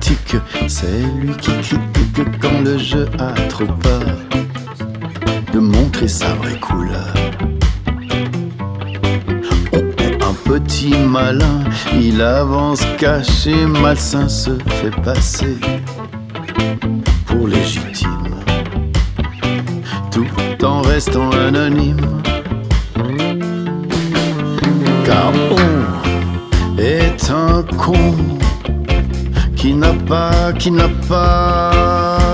critique, c'est lui qui critique quand le jeu a trop peur de montrer sa vraie couleur. On est un petit malin, il avance caché, malsain, se fait passer pour légitime, tout en restant anonyme. Car on est un con qui n'a pas